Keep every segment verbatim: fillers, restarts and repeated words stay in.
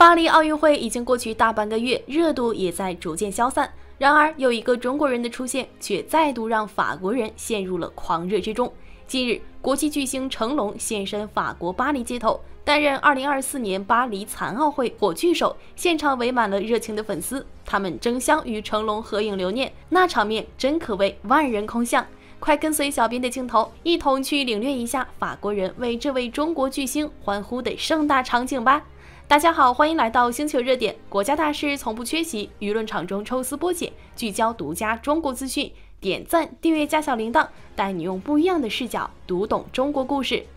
巴黎奥运会已经过去大半个月，热度也在逐渐消散。然而，有一个中国人的出现，却再度让法国人陷入了狂热之中。近日，国际巨星成龙现身法国巴黎街头，担任二零二四年巴黎残奥会火炬手，现场围满了热情的粉丝，他们争相与成龙合影留念，那场面真可谓万人空巷。快跟随小编的镜头，一同去领略一下法国人为这位中国巨星欢呼的盛大场景吧！大家好，欢迎来到星球热点，国家大事从不缺席，舆论场中抽丝剥茧，聚焦独家中国资讯，点赞、订阅加小铃铛，带你用不一样的视角读懂中国故事。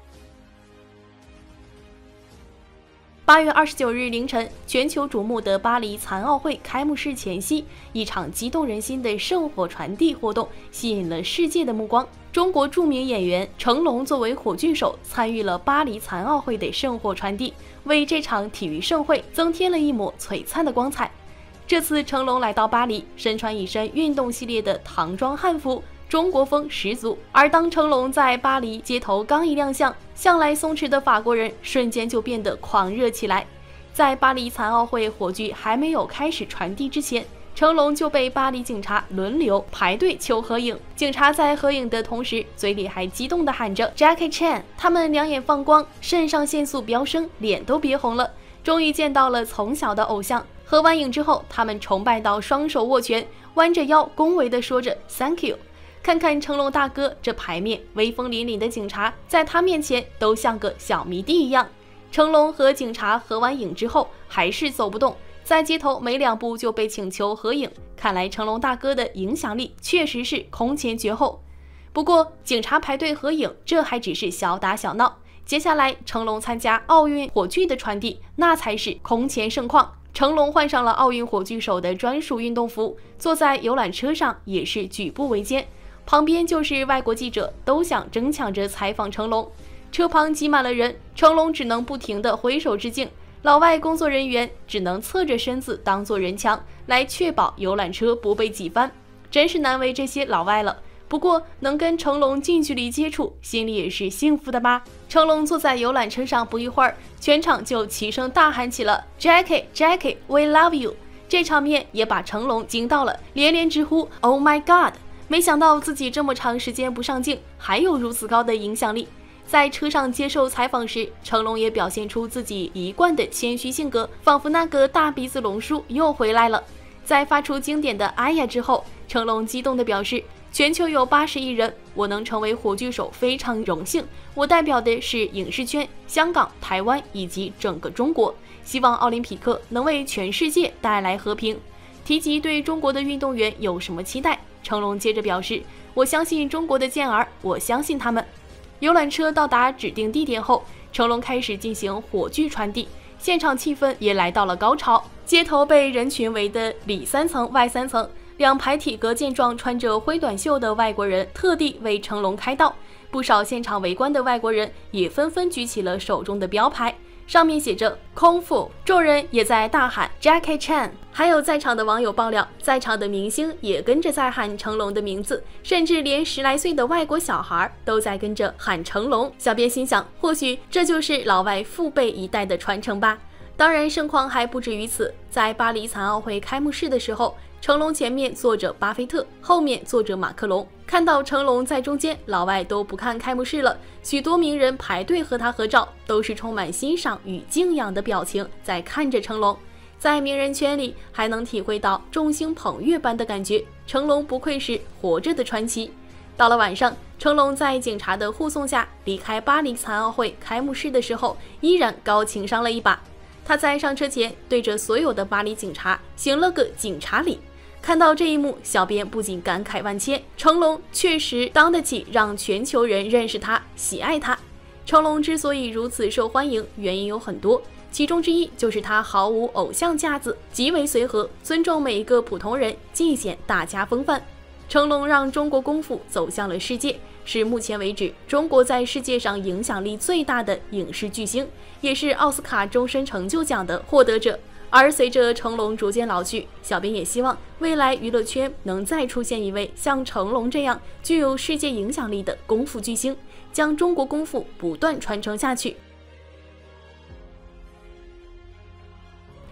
八月二十九日凌晨，全球瞩目的巴黎残奥会开幕式前夕，一场激动人心的圣火传递活动吸引了世界的目光。中国著名演员成龙作为火炬手，参与了巴黎残奥会的圣火传递，为这场体育盛会增添了一抹璀璨的光彩。这次成龙来到巴黎，身穿一身运动系列的唐装汉服，中国风十足。而当成龙在巴黎街头刚一亮相，向来松弛的法国人瞬间就变得狂热起来。在巴黎残奥会火炬还没有开始传递之前，成龙就被巴黎警察轮流排队求合影。警察在合影的同时，嘴里还激动地喊着 Jackie Chan， 他们两眼放光，肾上腺素飙升，脸都憋红了，终于见到了从小的偶像。合完影之后，他们崇拜到双手握拳，弯着腰恭维地说着 Thank you。看看成龙大哥这牌面，威风凛凛的警察在他面前都像个小迷弟一样。成龙和警察合完影之后还是走不动，在街头没两步就被请求合影，看来成龙大哥的影响力确实是空前绝后。不过警察排队合影，这还只是小打小闹，接下来成龙参加奥运火炬的传递，那才是空前盛况。成龙换上了奥运火炬手的专属运动服，坐在游览车上也是举步维艰，旁边就是外国记者，都想争抢着采访成龙。车旁挤满了人，成龙只能不停地挥手致敬，老外工作人员只能侧着身子当作人墙，来确保游览车不被挤翻。真是难为这些老外了。不过能跟成龙近距离接触，心里也是幸福的吧。成龙坐在游览车上不一会儿，全场就齐声大喊起了 Jackie Jackie We love you。 这场面也把成龙惊到了，连连直呼 Oh my god， 没想到自己这么长时间不上镜，还有如此高的影响力。在车上接受采访时，成龙也表现出自己一贯的谦虚性格，仿佛那个大鼻子龙叔又回来了。在发出经典的哎呀之后，成龙激动地表示，全球有八十亿人，我能成为火炬手非常荣幸，我代表的是影视圈、香港、台湾以及整个中国，希望奥林匹克能为全世界带来和平。提及对中国的运动员有什么期待，成龙接着表示，我相信中国的健儿，我相信他们。游览车到达指定地点后，成龙开始进行火炬传递，现场气氛也来到了高潮，街头被人群围得里三层外三层，两排体格健壮、穿着灰短袖的外国人特地为成龙开道，不少现场围观的外国人也纷纷举起了手中的标牌，上面写着空腹，众人也在大喊 Jackie Chan。 还有在场的网友爆料，在场的明星也跟着在喊成龙的名字，甚至连十来岁的外国小孩都在跟着喊成龙。小编心想，或许这就是老外父辈一代的传承吧。当然盛况还不止于此，在巴黎残奥会开幕式的时候，成龙前面坐着巴菲特，后面坐着马克龙。看到成龙在中间，老外都不看开幕式了，许多名人排队和他合照，都是充满欣赏与敬仰的表情在看着成龙。在名人圈里还能体会到众星捧月般的感觉，成龙不愧是活着的传奇。到了晚上，成龙在警察的护送下离开巴黎残奥会开幕式的时候，依然高情商了一把。他在上车前对着所有的巴黎警察行了个警察礼。看到这一幕，小编不仅感慨万千，成龙确实当得起让全球人认识他、喜爱他。成龙之所以如此受欢迎，原因有很多，其中之一就是他毫无偶像架子，极为随和，尊重每一个普通人，尽显大家风范。成龙让中国功夫走向了世界，是目前为止中国在世界上影响力最大的影视巨星，也是奥斯卡终身成就奖的获得者。而随着成龙逐渐老去，小编也希望未来娱乐圈能再出现一位像成龙这样具有世界影响力的功夫巨星，将中国功夫不断传承下去。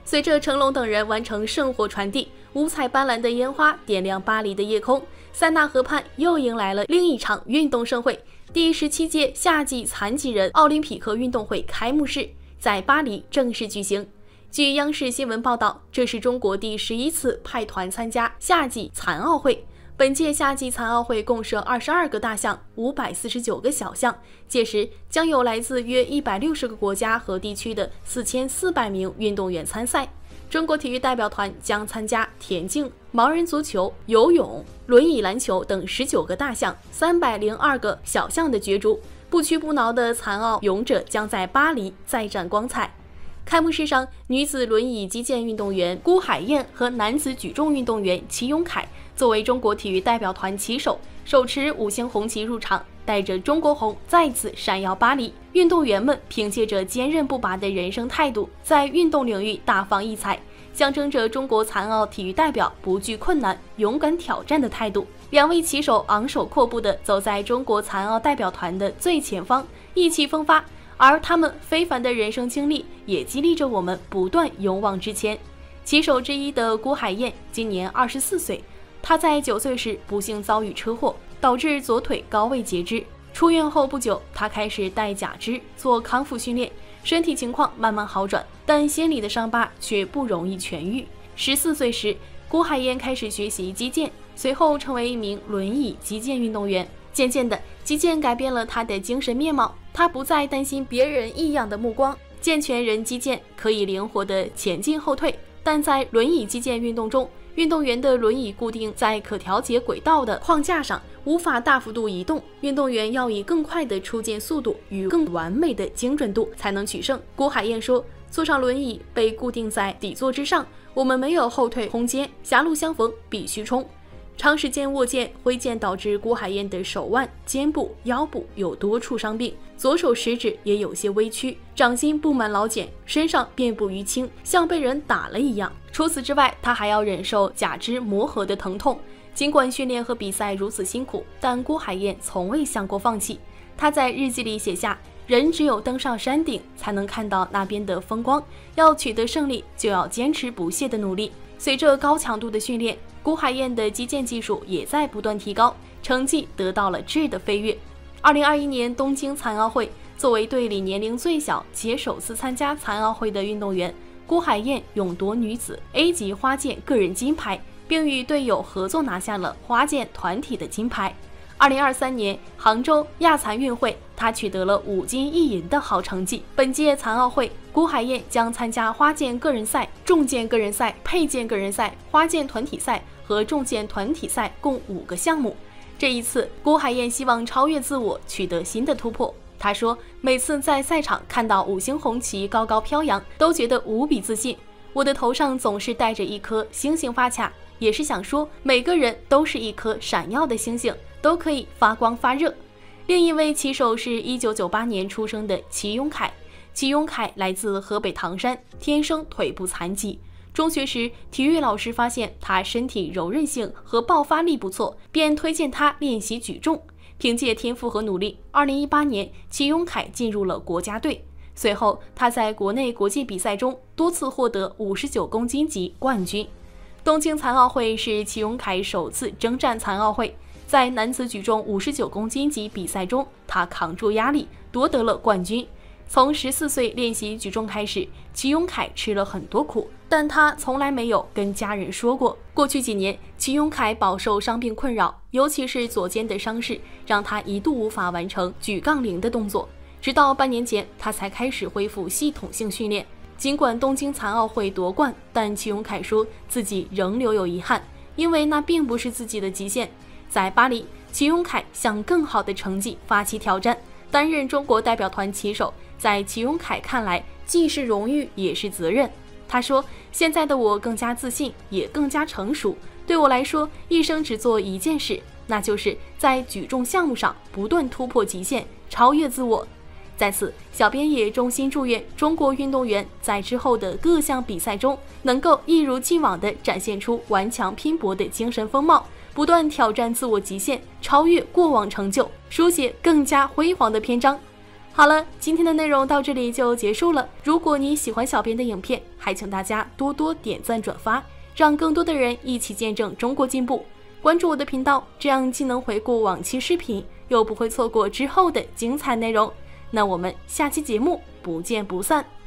随着成龙等人完成圣火传递，五彩斑斓的烟花点亮巴黎的夜空，塞纳河畔又迎来了另一场运动盛会。第十七届夏季残疾人奥林匹克运动会开幕式在巴黎正式举行。据央视新闻报道，这是中国第十一次派团参加夏季残奥会。本届夏季残奥会共设二十二个大项、五百四十九个小项，届时将有来自约一百六十个国家和地区的四千四百名运动员参赛。中国体育代表团将参加田径、盲人足球、游泳、轮椅篮球等十九个大项、三百零二个小项的角逐。不屈不挠的残奥勇者将在巴黎再展光彩。开幕式上，女子轮椅击剑运动员辜海燕和男子举重运动员齐永凯作为中国体育代表团旗手，手持五星红旗入场，带着中国红再次闪耀巴黎。运动员们凭借着坚韧不拔的人生态度，在运动领域大放异彩，象征着中国残奥体育代表不惧困难、勇敢挑战的态度。两位旗手昂首阔步地走在中国残奥代表团的最前方，意气风发。而他们非凡的人生经历也激励着我们不断勇往直前。旗手之一的辜海燕今年二十四岁，她在九岁时不幸遭遇车祸，导致左腿高位截肢。出院后不久，她开始戴假肢做康复训练，身体情况慢慢好转，但心里的伤疤却不容易痊愈。十四岁时，辜海燕开始学习击剑，随后成为一名轮椅击剑运动员。渐渐的，击剑改变了他的精神面貌，他不再担心别人异样的目光。健全人击剑可以灵活的前进后退，但在轮椅击剑运动中，运动员的轮椅固定在可调节轨道的框架上，无法大幅度移动。运动员要以更快的出剑速度与更完美的精准度才能取胜。辜海燕说，坐上轮椅被固定在底座之上，我们没有后退空间，狭路相逢必须冲。长时间握剑挥剑导致辜海燕的手腕、肩部、腰部有多处伤病，左手食指也有些微曲，掌心布满老茧，身上遍布淤青，像被人打了一样。除此之外，他还要忍受假肢磨合的疼痛。尽管训练和比赛如此辛苦，但辜海燕从未想过放弃。他在日记里写下，人只有登上山顶才能看到那边的风光，要取得胜利就要坚持不懈的努力。随着高强度的训练，辜海燕的击剑技术也在不断提高，成绩得到了质的飞跃。二零二一年东京残奥会，作为队里年龄最小且首次参加残奥会的运动员，辜海燕勇夺女子 A 级花剑个人金牌，并与队友合作拿下了花剑团体的金牌。二零二三年杭州亚残运会，他取得了五金一银的好成绩。本届残奥会，辜海燕将参加花剑个人赛、重剑个人赛、佩剑个人赛、花剑团体赛和重剑团体赛共五个项目。这一次，辜海燕希望超越自我，取得新的突破。他说，每次在赛场看到五星红旗高高飘扬，都觉得无比自信。我的头上总是带着一颗星星发卡，也是想说，每个人都是一颗闪耀的星星，都可以发光发热。另一位旗手是一九九八年出生的齐永凯。齐永凯来自河北唐山，天生腿部残疾。中学时，体育老师发现他身体柔韧性和爆发力不错，便推荐他练习举重。凭借天赋和努力，二零一八年，齐永凯进入了国家队。随后，他在国内国际比赛中多次获得五十九公斤级冠军。东京残奥会是齐永凯首次征战残奥会，在男子举重五十九公斤级比赛中，他扛住压力，夺得了冠军。从十四岁练习举重开始，齐永凯吃了很多苦，但他从来没有跟家人说过。过去几年，齐永凯饱受伤病困扰，尤其是左肩的伤势，让他一度无法完成举杠铃的动作。直到半年前，他才开始恢复系统性训练。尽管东京残奥会夺冠，但齐永凯说自己仍留有遗憾，因为那并不是自己的极限。在巴黎，齐永凯向更好的成绩发起挑战，担任中国代表团旗手，在齐永凯看来，既是荣誉也是责任。他说，现在的我更加自信，也更加成熟。对我来说，一生只做一件事，那就是在举重项目上不断突破极限，超越自我。在此，小编也衷心祝愿中国运动员在之后的各项比赛中，能够一如既往地展现出顽强拼搏的精神风貌，不断挑战自我极限，超越过往成就，书写更加辉煌的篇章。 好了，今天的内容到这里就结束了。如果你喜欢小编的影片，还请大家多多点赞转发，让更多的人一起见证中国进步。关注我的频道，这样既能回顾往期视频，又不会错过之后的精彩内容。那我们下期节目不见不散。